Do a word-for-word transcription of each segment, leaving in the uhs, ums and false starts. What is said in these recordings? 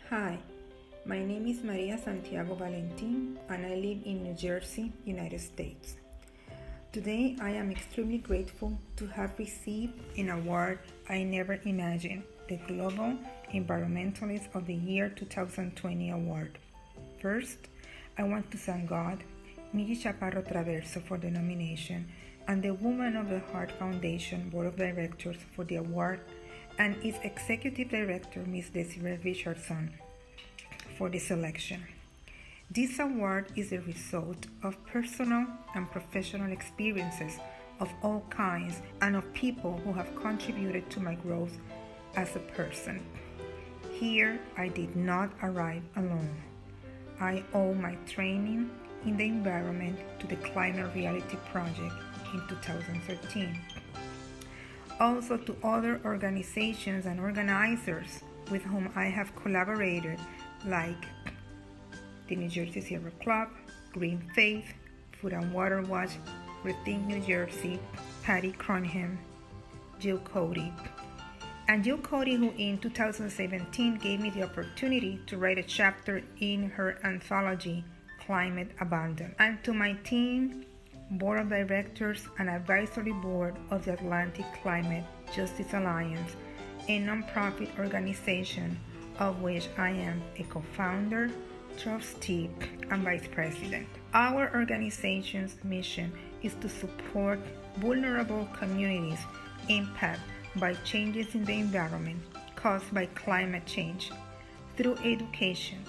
Hi, my name is Maria Santiago Valentin and I live in New Jersey, United States. Today I am extremely grateful to have received an award I never imagined, the Global Environmentalist of the Year twenty twenty award. First, I want to thank God, Miri Chaparro Traverso for the nomination, and the Woman of the Heart Foundation Board of Directors for the award, and its Executive Director, Miz Desiree Richardson, for the selection. This award is a result of personal and professional experiences of all kinds and of people who have contributed to my growth as a person. Here, I did not arrive alone. I owe my training in the environment to the Climate Reality Project in two thousand thirteen. Also to other organizations and organizers with whom I have collaborated, like the New Jersey Sierra Club, Green Faith, Food and Water Watch, Rethink New Jersey, Patty Cronham, Jill Cody. And Jill Cody, who in two thousand seventeen gave me the opportunity to write a chapter in her anthology, Climate Abandon. And to my team, Board of Directors and Advisory Board of the Atlantic Climate Justice Alliance, a nonprofit organization of which I am a co-founder, trustee, and vice president. Our organization's mission is to support vulnerable communities impacted by changes in the environment caused by climate change through education,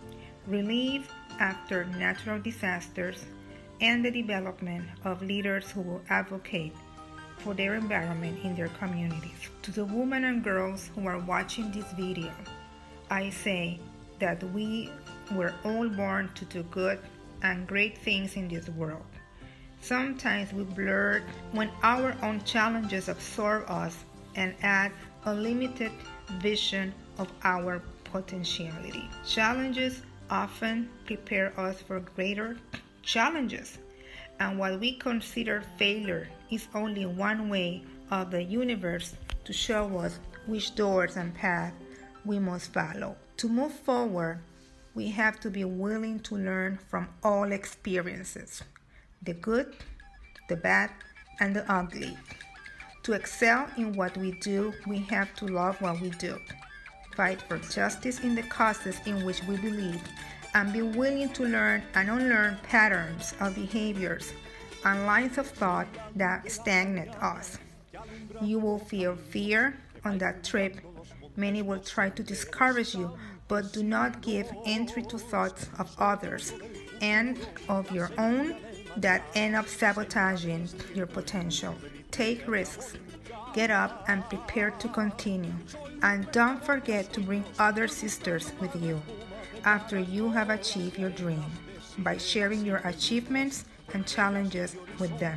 relief after natural disasters, and the development of leaders who will advocate for their environment in their communities. To the women and girls who are watching this video, I say that we were all born to do good and great things in this world. Sometimes we blur when our own challenges absorb us and add a limited vision of our potentiality. Challenges often prepare us for greater challenges, and what we consider failure is only one way of the universe to show us which doors and paths we must follow. To move forward, we have to be willing to learn from all experiences, the good, the bad, and the ugly. To excel in what we do, we have to love what we do, fight for justice in the causes in which we believe, and be willing to learn and unlearn patterns of behaviors and lines of thought that stagnate us. You will feel fear on that trip. Many will try to discourage you, but do not give entry to thoughts of others and of your own that end up sabotaging your potential. Take risks, get up and prepare to continue, and don't forget to bring other sisters with you after you have achieved your dream, by sharing your achievements and challenges with them.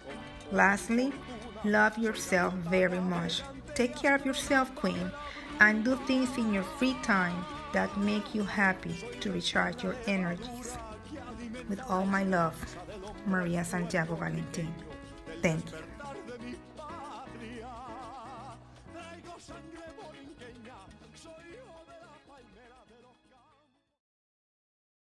Lastly, love yourself very much. Take care of yourself, Queen, and do things in your free time that make you happy to recharge your energies. With all my love, Maria Santiago Valentin. Thank you.